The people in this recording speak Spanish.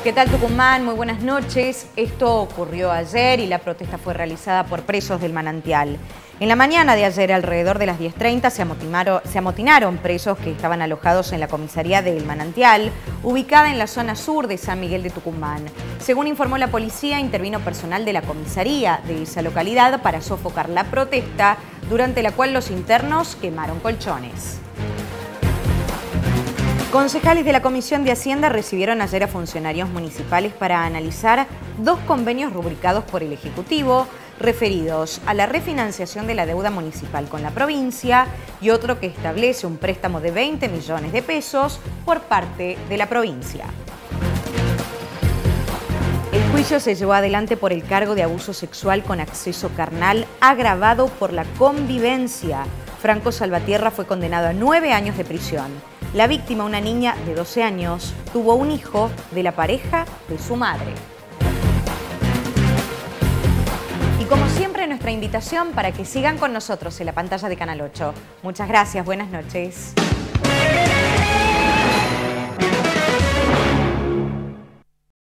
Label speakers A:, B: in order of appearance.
A: ¿Qué tal, Tucumán? Muy buenas noches. Esto ocurrió ayer y la protesta fue realizada por presos del Manantial. En la mañana de ayer, alrededor de las 10:30, se amotinaron presos que estaban alojados en la comisaría del Manantial, ubicada en la zona sur de San Miguel de Tucumán. Según informó la policía, intervino personal de la comisaría de esa localidad para sofocar la protesta, durante la cual los internos quemaron colchones. Concejales de la Comisión de Hacienda recibieron ayer a funcionarios municipales para analizar dos convenios rubricados por el Ejecutivo referidos a la refinanciación de la deuda municipal con la provincia y otro que establece un préstamo de 20 millones de pesos por parte de la provincia. El juicio se llevó adelante por el cargo de abuso sexual con acceso carnal agravado por la convivencia. Franco Salvatierra fue condenado a 9 años de prisión. La víctima, una niña de 12 años, tuvo un hijo de la pareja de su madre. Y como siempre, nuestra invitación para que sigan con nosotros en la pantalla de Canal 8. Muchas gracias, buenas noches.